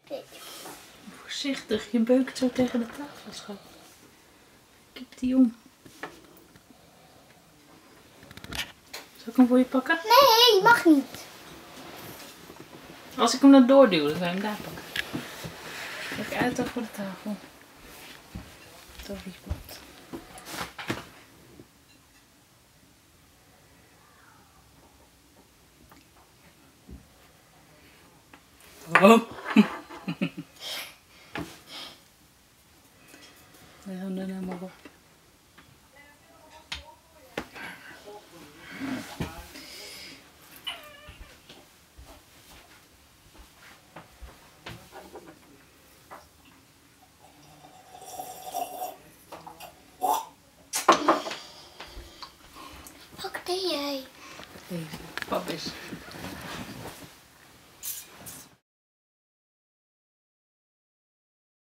Voorzichtig, je beukt zo tegen de tafel, schat. Kip die om. Zal ik hem voor je pakken? Nee, mag niet. Als ik hem dan doorduw, dan zou je hem daar pakken. Kijk uit over de tafel. Tofiespot. Oh. Leg hem er nou maar op. Wat deed jij? Deze, pap is.